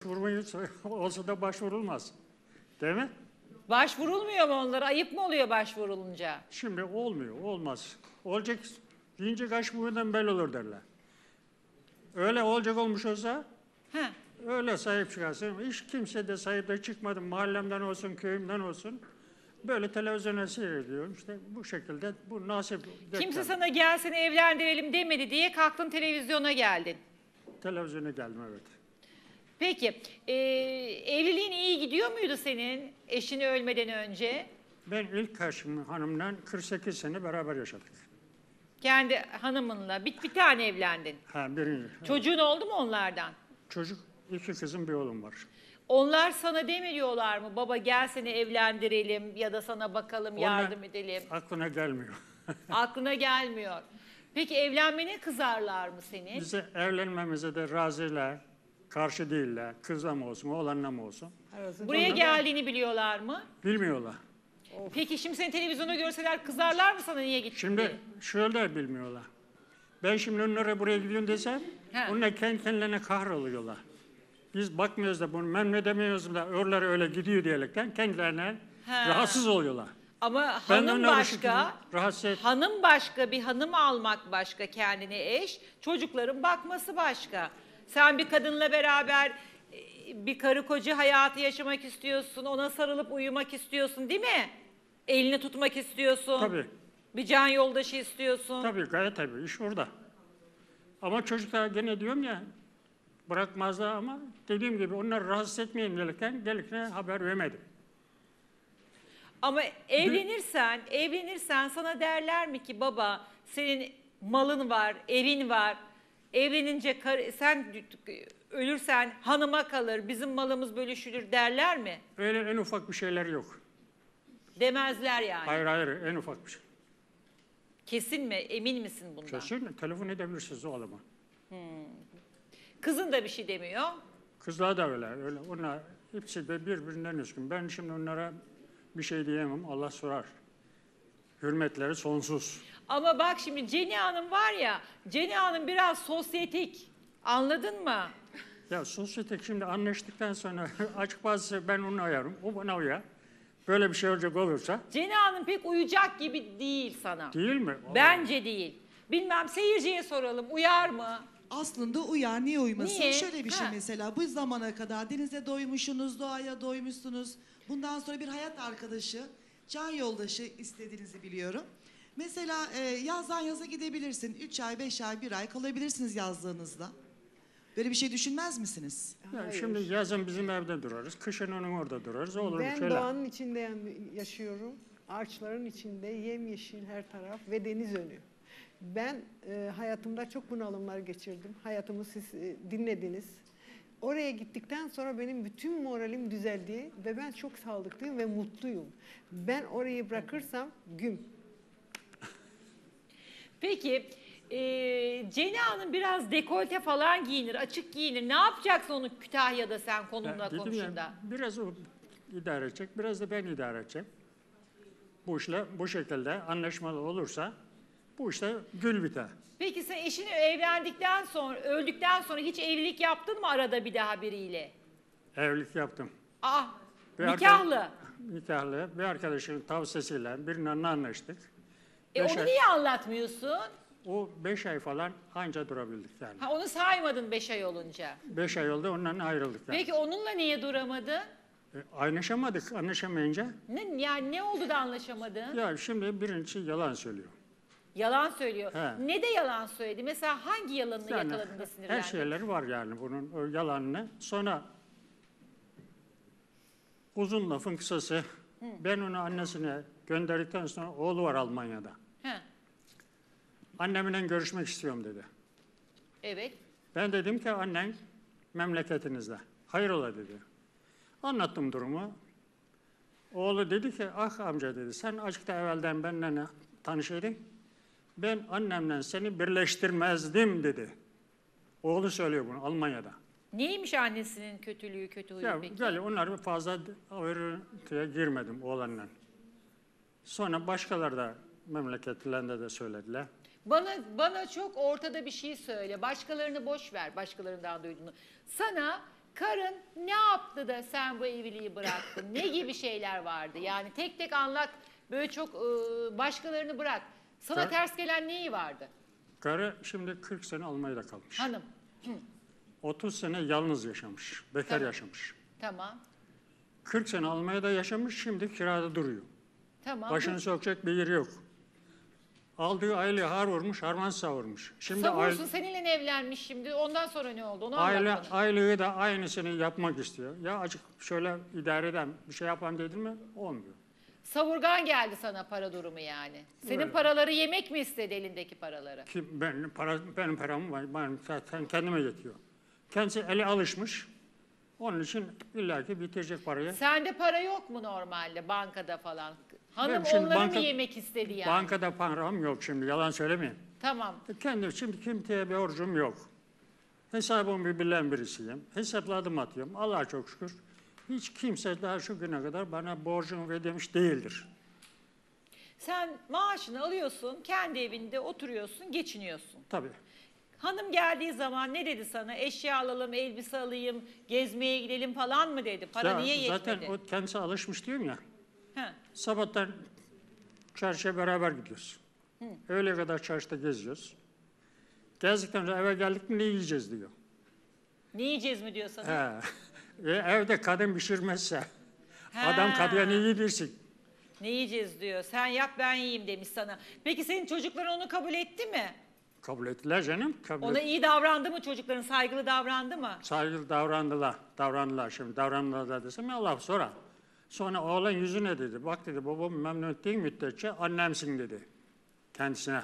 Vurmayı olsa da başvurulmaz. Değil mi? Başvurulmuyor mu onlara? Ayıp mı oluyor başvurulunca? Şimdi olmuyor, olmaz. Olacak deyince kaç boyundan belli olur derler. Öyle olacak olmuş olsa Heh. öyle sahip çıkarsın. Hiç kimse de sahip de çıkmadı. Mahallemden olsun, köyümden olsun. Böyle televizyona seyrediyorum. İşte bu şekilde bu nasip. Kimse sana gel seni evlendirelim demedi diye kalktın televizyona geldin. Televizyona geldim, evet. Peki evliliğin iyi gidiyor muydu senin eşini ölmeden önce? Ben ilk karşım hanımla 48 sene beraber yaşadık. Kendi hanımınla bir tane evlendin. Ha, birinci. Çocuğun oldu mu onlardan? Çocuk, 2 kızım, bir oğlum var. Onlar sana demiyorlar mı? Baba gel seni evlendirelim ya da sana bakalım yardım Onlar edelim. aklına gelmiyor. Aklına gelmiyor. Peki evlenmene kızarlar mı senin? Bize evlenmemize de razılar, karşı değiller. Kızla mı olsun, oğlanla mı olsun. Buraya geldiğini biliyorlar mı? Bilmiyorlar. Peki şimdi seni televizyonda görseler kızarlar mı sana niye gittin Şimdi diye? şöyle bilmiyorlar. Ben şimdi onlara buraya gidiyorum desem, He. onlar kendi kendilerine kahroluyorlar. Biz bakmıyoruz da bunu memnun edemiyoruz da oralar öyle gidiyor diyerekten kendilerine He. rahatsız oluyorlar. Ama Ben hanım onları başka, rahatsız et. hanım başka, bir hanım almak başka kendine eş, çocukların bakması başka. Sen bir kadınla beraber bir karı koca hayatı yaşamak istiyorsun, ona sarılıp uyumak istiyorsun değil mi? Elini tutmak istiyorsun. Tabii. Bir can yoldaşı istiyorsun. Tabii, gayet tabii, iş orada. Ama çocuklar gene diyorum ya, bırakmazlar ama dediğim gibi onları rahatsız etmeyin diyerekten gelikine haber vermedim. Ama evlenirsen sana derler mi ki baba senin malın var, evin var. Evlenince sen ölürsen hanıma kalır, bizim malımız bölüşülür derler mi? Öyle en ufak bir şeyler yok. Demezler yani. Hayır hayır, en ufak bir şey. Kesin mi? Emin misin bundan? Kesin, telefon edebilirsiniz o adama. Kızın da bir şey demiyor. Kızlar da öyle. Onlar hepsi de birbirinden üstün. Ben şimdi onlara bir şey diyemem, Allah sorar. Hürmetleri sonsuz. Ama bak şimdi Ceni Hanım var ya, Ceni Hanım biraz sosyetik. Anladın mı? Ya sosyetik şimdi anlaştıktan sonra açık bazı ben onu ayarım, o bana uyar. Böyle bir şey olacak olursa. Ceni Hanım pek uyacak gibi değil sana. Değil mi? Bence değil. Bilmem seyirciye soralım, uyar mı? Aslında uyar, niye uymasın? Niye? Şöyle bir şey Ha. mesela, bu zamana kadar denize doymuşsunuz, doğaya doymuşsunuz. Bundan sonra bir hayat arkadaşı, can yoldaşı istediğinizi biliyorum. Mesela yazdan yaza gidebilirsin. 3 ay, 5 ay, 1 ay kalabilirsiniz yazlığınızda. Böyle bir şey düşünmez misiniz? Ya şimdi yazın bizim evde durarız, kışın onun orada durarız, olur bir Ben şeyler. doğanın içinde yaşıyorum. Ağaçların içinde yemyeşil her taraf ve deniz önü. Ben hayatımda çok bunalımlar geçirdim. Hayatımı siz dinlediniz. Oraya gittikten sonra benim bütün moralim düzeldi ve ben çok sağlıklıyım ve mutluyum. Ben orayı bırakırsam güm. Peki Ceni Hanım biraz dekolte falan giyinir, açık giyinir. Ne yapacaksın onu Kütahya'da sen konumla Dedim komşunda? ya, biraz o idare edecek, biraz da ben idare edeceğim. Bu işle bu şekilde anlaşmalı olursa bu işte gül biter. Peki sen eşini evlendikten sonra, öldükten sonra hiç evlilik yaptın mı arada bir daha biriyle? Evlilik yaptım. Ah, Bir nikahlı. Nikahlı bir arkadaşımın tavsiyesiyle birinden anlaştık. Onu Beş ay- niye anlatmıyorsun? O 5 ay falan anca durabildik yani. Ha, onu saymadın 5 ay olunca. 5 ay oldu ondan ayrıldık yani. Peki onunla niye duramadın? Anlaşamadık, anlaşamayınca. Yani ne oldu da anlaşamadın? Ya şimdi birincisi yalan söylüyor. Yalan söylüyor. He. Ne de yalan söyledi? Mesela hangi yalanını Yani yakaladın da her sinirlendin? şeyleri var yani bunun o yalanını. Sonra uzun lafın kısası ben onu annesine gönderdikten sonra oğlu var Almanya'da. He. Annemle görüşmek istiyorum dedi. Evet. Ben dedim ki annen memleketinizde. Hayrola dedi. Anlattım durumu. Oğlu dedi ki ah amca dedi sen azıcık da evvelden benimle tanışıydın. Ben annemle seni birleştirmezdim dedi. Oğlu söylüyor bunu Almanya'da. Neymiş annesinin kötülüğü, kötü huyu Ya peki? böyle onlar fazla ayrıntıya girmedim oğlanla. Sonra başkaları da memleketlerinde de söylediler. Bana çok ortada bir şey söyle. Başkalarını boş ver, başkalarından duyduğunu. Sana Karın ne yaptı da sen bu evliliği bıraktın? Ne gibi şeyler vardı? Yani tek tek anlat. Böyle çok başkalarını bırak. Sana Kar- ters gelen neyi vardı? Karı şimdi 40 sene Almanya'da kalmış. Hanım. 30 sene yalnız yaşamış. Bekar Tamam. yaşamış. Tamam. 40 sene Almanya'da yaşamış, şimdi kirada duruyor. Tamam. Başını sokacak bir yeri yok. Aldığı aylığı har vurmuş, harman savurmuş. Şimdi Savursun seninle evlenmiş şimdi. Ondan sonra ne oldu? Onu aile anlat bana. aylığı da aynısını yapmak istiyor. Ya açık şöyle idare eden bir şey yapan dedin mi? Olmuyor. Savurgan geldi sana para durumu yani. Senin Öyle. paraları yemek mi istedi, elindeki paraları? Ki benim param var, benim zaten kendime yetiyor. Kendisi ele alışmış. Onun için illaki bitirecek parayı. Sende para yok mu normalde bankada falan? Hanım Benim şimdi onları banka- mı yemek istedi yani? Bankada param yok şimdi, yalan söylemeyeyim. Tamam. Kendim şimdi kimseye bir borcum yok. Hesabımı bilen birisiyim. Hesapladım atıyorum. Allah'a çok şükür. Hiç kimse daha şu güne kadar bana borcumu ödemiş değildir. Sen maaşını alıyorsun, kendi evinde oturuyorsun, geçiniyorsun. Tabii. Hanım geldiği zaman ne dedi sana? Eşya alalım, elbise alayım, gezmeye gidelim falan mı dedi? Para Ya niye yetmedi? zaten o kendisi alışmış diyorum ya. Ha. Sabahtan çarşıya beraber gidiyoruz. Öğleye kadar çarşıda geziyoruz. Gezdikten sonra eve geldik mi ne yiyeceğiz diyor. Ne yiyeceğiz mi diyor sana? He. Evde kadın pişirmezse Ha. adam kadıya ne yedirsin? Ne yiyeceğiz diyor. Sen yap ben yiyeyim demiş sana. Peki senin çocukların onu kabul etti mi? Kabul ettiler canım. Kabul Ona iyi davrandı mı çocukların? Saygılı davrandı mı? Saygılı davrandılar şimdi. Davrandılar desem ya Allah sonra. Sonra oğlan yüzüne dedi. Bak dedi babam memnun ettiğin müddetçe annemsin dedi kendisine.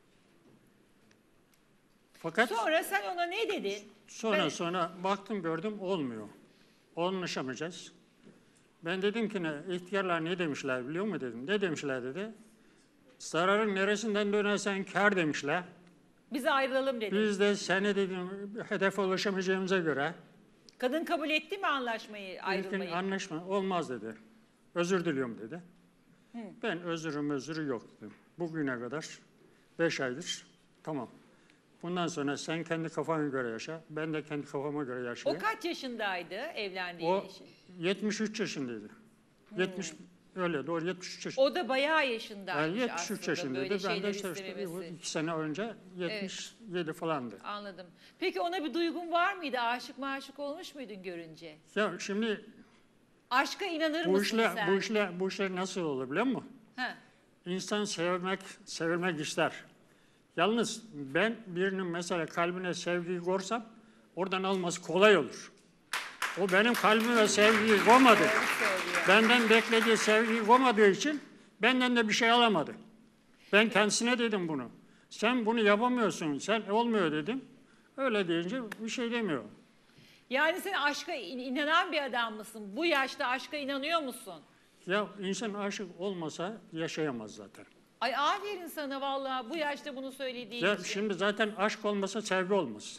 Fakat Sonra sen ona ne dedin? sonra baktım gördüm olmuyor. Anlaşamayacağız. Ben dedim ki ihtiyarlar ne demişler biliyor musun dedim. Ne demişler dedi. Zararın neresinden dönersen kâr demişler. Biz ayrılalım dedi. Biz de seni dedim hedefe ulaşamayacağımıza göre Kadın kabul etti mi anlaşmayı, ayrılmayı? İlkin anlaşma olmaz dedi. Özür diliyorum dedi. Ben özürü yok dedim. Bugüne kadar 5 aydır tamam. Bundan sonra sen kendi kafana göre yaşa. Ben de kendi kafama göre O yaşayayım. kaç yaşındaydı evlendiği O eşi? 73 yaşındaydı. 70 öyle doğru 73 yaşında. O da bayağı yaşındaymış Yani 73 aslında yaşındaydı. böyle Ben de şeyler işte istememesi. 2 sene önce 77 falandı. Anladım. Peki ona bir duygun var mıydı? Aşık olmuş muydun görünce? Ya şimdi Aşka inanır bu mısın sen? bu işler nasıl olur biliyor musun? Ha. İnsan sevilmek ister. Yalnız ben birinin mesela kalbine sevgiyi korsam oradan alması kolay olur. O benim kalbime sevgiyi koymadı. Doğru söylüyor. Benden beklediği sevgiyi koymadığı için benden de bir şey alamadı. Ben kendisine dedim bunu. Sen bunu yapamıyorsun, sen olmuyor dedim. Öyle deyince bir şey demiyor. Yani sen aşka inanan bir adam mısın? Bu yaşta aşka inanıyor musun? Ya insan aşık olmasa yaşayamaz zaten. Ay aferin sana vallahi bu yaşta bunu söylediğin Ya için. şimdi zaten aşk olmasa sevgi olmaz.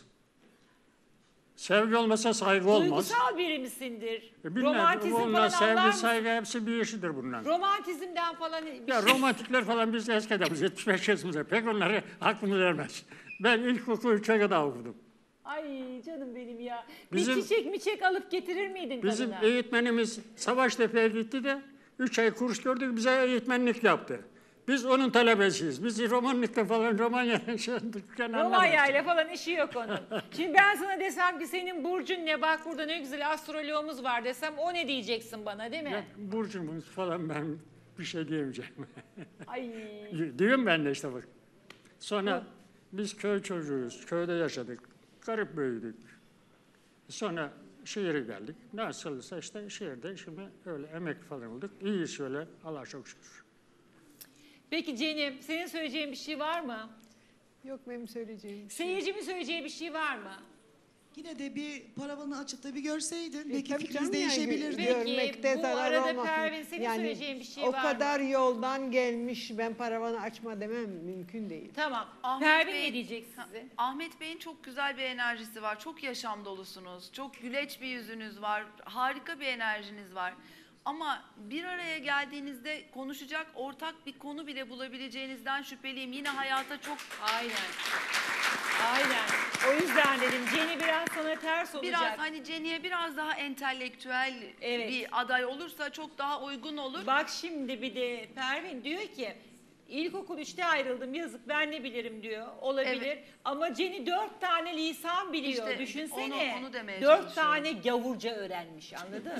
Sevgi olmasa saygı olmaz. Duygusal biri misindir? Bilmem, Romantizm onlar falan sevgi, anlar mısın? saygı hepsi bir işidir bunlar. Romantizmden falan bir Ya şey. romantikler falan biz eski adamız, 75 yaşımızda. Pek onları aklımız ermez. Ben ilkokul 3'e kadar okudum. Ay canım benim ya. Bizim- bir çiçek alıp getirir miydin Bizim kadına? eğitmenimiz Savaştepe'ye gitti de 3 ay kurs gördük, bize eğitmenlik yaptı. Biz onun talebesiyiz. Biz romanlıkta falan Romanya Romanya ile falan işi yok onun. Şimdi ben sana desem ki senin burcun ne? Bak burada ne güzel astroloğumuz var desem o ne diyeceksin bana değil mi? Burcumuz falan ben bir şey diyemeyeceğim. Ay. Diyorum ben de işte bak. Sonra biz köy çocuğuyuz, köyde yaşadık. Garip büyüdük. Sonra şehire geldik. Nasılsa işte şehirde şimdi öyle emekli falan olduk. İyiyiz şöyle Allah'a çok şükür. Peki Cenim senin söyleyeceğin bir şey var mı? Yok benim söyleyeceğim. Seyircimin söyleyeceği bir şey var mı? Yine de bir paravanı açıp da bir görseydin belki Tabii fikriniz canım yani değişebilirdi. Peki, görmekte bu zarar arada olmaz. Pervin, senin söyleyeceğin bir şey o var kadar yoldan gelmiş ben paravanı açma demem mümkün değil. Tamam. Ahmet Pervin Bey- ne diyecek size? Ahmet Bey'in çok güzel bir enerjisi var. Çok yaşam dolusunuz. Çok güleç bir yüzünüz var. Harika bir enerjiniz var. Ama bir araya geldiğinizde konuşacak ortak bir konu bile bulabileceğinizden şüpheliyim. Yine hayata çok Aynen. Aynen. O yüzden dedim Jenny biraz sana ters olacak. Biraz hani Jenny'e biraz daha entelektüel Evet. bir aday olursa çok daha uygun olur. Bak şimdi bir de Pervin diyor ki ilkokul 3'te ayrıldım yazık ben ne bilirim diyor. Olabilir Evet. ama Jenny 4 tane lisan biliyor. İşte Düşünsene. onu demeye 4 çalışıyorum. tane gavurca öğrenmiş anladın?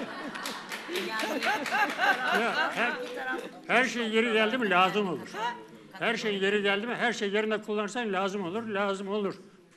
Ya, her şey yeri geldi mi lazım olur. Her şey yeri geldi mi her şey yerinde kullanırsan lazım olur, lazım olur.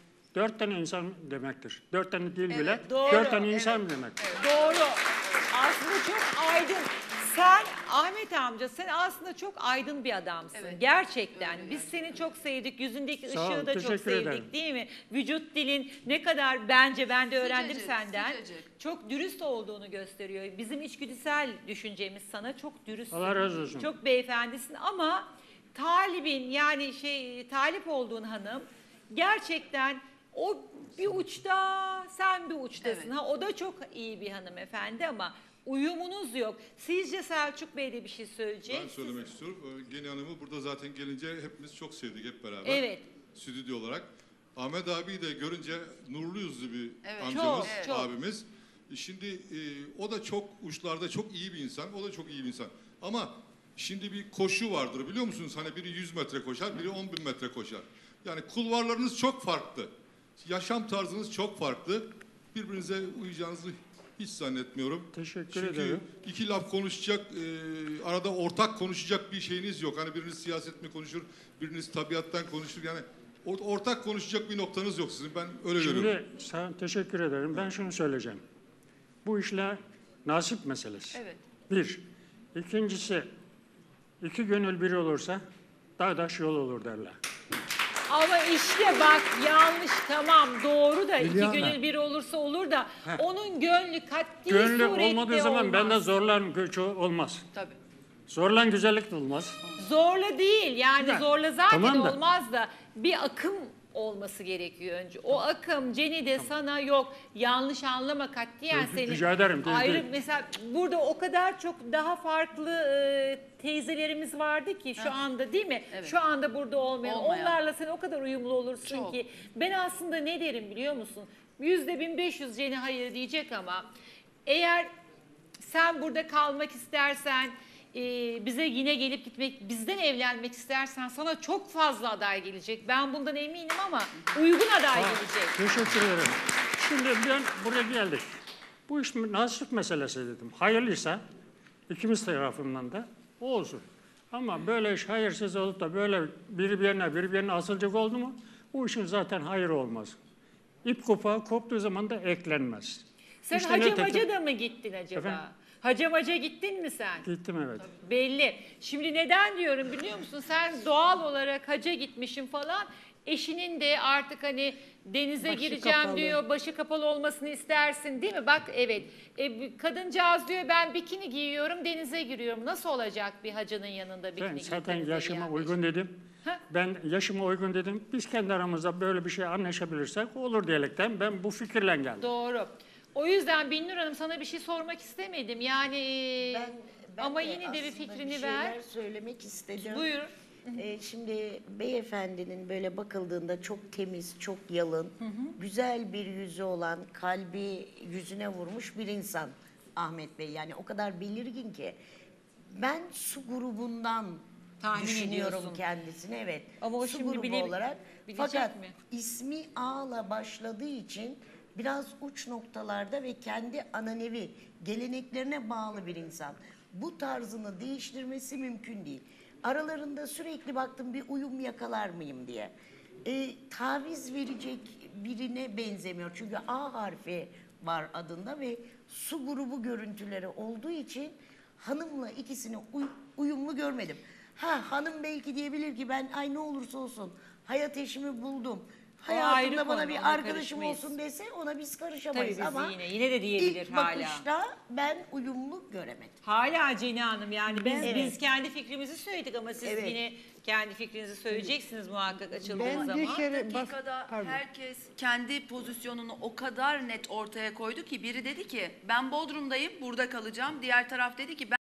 4 tane insan demektir. 4 tane dil bile doğru, 4 tane insan demektir. Doğru. Aslında çok aydın. Sen Ahmet amca sen aslında çok aydın bir adamsın. Evet. Gerçekten. Biz seni çok sevdik. Yüzündeki Sağ ol, ışığı da çok teşekkür sevdik ederim. değil mi? Vücut dilin ne kadar bence ben de öğrendim Sıcacık, senden. sıcacık. Çok dürüst olduğunu gösteriyor. Bizim içgüdüsel düşüncemiz sana çok dürüstsün. Allah razı olsun. Çok beyefendisin ama talibin yani talip olduğun hanım gerçekten o bir uçta sen bir uçtasın. Evet. Ha, o da çok iyi bir hanımefendi ama uyumunuz yok. Sizce Selçuk Bey de bir şey söyleyecek? Ben söylemek istiyorum. Geni Hanım'ı burada zaten gelince hepimiz çok sevdik hep beraber. Evet. Stüdyo olarak. Ahmet abiyi de görünce nurlu yüzlü bir Evet. amcamız, Çok, çok. abimiz. Şimdi o da çok uçlarda çok iyi bir insan. O da çok iyi bir insan. Ama şimdi bir koşu vardır biliyor musunuz? Hani biri 100 metre koşar, biri 10.000 metre koşar. Yani kulvarlarınız çok farklı. Yaşam tarzınız çok farklı. Birbirinize uyacağınızı hiç zannetmiyorum. Teşekkür Çünkü ederim. iki laf konuşacak, arada ortak konuşacak bir şeyiniz yok. Hani biriniz siyaset mi konuşur, biriniz tabiattan konuşur. Yani ortak konuşacak bir noktanız yok sizin. Ben öyle görüyorum. Şimdi sana teşekkür ederim. Ben şunu söyleyeceğim. Bu işler nasip meselesi. Evet. Bir. İkincisi, iki gönül bir olursa dağdaş yol olur derler. Ama işte bak yanlış tamam doğru da iki Hülya gönül Hanım. bir olursa olur da onun gönlü katli Gönlü surette olmadığı zaman olmaz. bende zorlan gücü olmaz. Tabii. Zorlan güzellik de olmaz. Zorla değil yani Ya, zorla zaten tamam da. olmaz da bir akım olması gerekiyor önce. O akım Jenny'de sana yok. Yanlış anlama katiyen Yok, seni. rica ederim, değil, Ayrı değil. mesela burada o kadar çok daha farklı teyzelerimiz vardı ki şu anda değil mi? Evet. Şu anda burada olmayan. Olmayan. Onlarla sen o kadar uyumlu olursun Çok. ki. Ben aslında ne derim biliyor musun? %1500 Jenny hayır diyecek ama eğer sen burada kalmak istersen, bize yine gelip gitmek, bizden evlenmek istersen sana çok fazla aday gelecek. Ben bundan eminim ama uygun aday gelecek. Teşekkür ederim. Şimdi ben buraya geldik. Bu iş nasip meselesi dedim. Hayırlıysa ikimiz tarafından da o olsun. Ama böyle iş hayırsız olup da böyle biri bir yerine asılacak oldu mu bu işin zaten hayır olmaz. İp kopağı koptuğu zaman da eklenmez. Sen İşte Hacı ne Maca da mı gittin acaba? Efendim? Hacı Maca gittin mi sen? Gittim evet. Belli. Şimdi neden diyorum biliyor musun? Sen doğal olarak hacca gitmişsin falan. Eşinin de artık hani denize Başı gireceğim kapalı. diyor, başı kapalı olmasını istersin değil mi? Bak evet, kadıncağız diyor ben bikini giyiyorum, denize giriyorum. Nasıl olacak bir hacının yanında bikini Ben giyip zaten denize yaşıma giyen bir uygun dedim. Ha? Ben yaşıma uygun dedim. Biz kendi aramızda böyle bir şey anlaşabilirsek olur diyerekten ben bu fikirle geldim. Doğru. O yüzden Binnur Hanım sana bir şey sormak istemedim. Yani Ben ama de yine de bir aslında fikrini bir ver. şeyler söylemek istedim. Buyur. Şimdi beyefendinin böyle bakıldığında çok temiz, çok yalın, güzel bir yüzü olan, kalbi yüzüne vurmuş bir insan Ahmet Bey. Yani o kadar belirgin ki. Ben su grubundan Tahmin düşünüyorum ediyorsun. kendisini. Evet. Ama o su şimdi grubu bile- olarak. bilecek Fakat mi? ismi A'la başladığı için biraz uç noktalarda ve kendi ananevi geleneklerine bağlı bir insan. Bu tarzını değiştirmesi mümkün değil. Aralarında sürekli baktım bir uyum yakalar mıyım diye. Taviz verecek birine benzemiyor. Çünkü A harfi var adında ve su grubu görüntüleri olduğu için hanımla ikisini uyumlu görmedim. Hanım belki diyebilir ki ben ay ne olursa olsun hayat eşimi buldum. ayrı Hayatımda konu, bana ona bir arkadaşım karışmayız. olsun dese ona biz Tabii karışamayız biz ama yine de diyebilir ilk hala. bakışta ben uyumlu göremedim. Hala Ceni Hanım yani biz Evet. kendi fikrimizi söyledik ama siz Evet. yine kendi fikrinizi söyleyeceksiniz muhakkak açıldığı Ben zaman. bir kere Dakikada pardon. herkes kendi pozisyonunu o kadar net ortaya koydu ki biri dedi ki ben Bodrum'dayım burada kalacağım. Diğer taraf dedi ki ben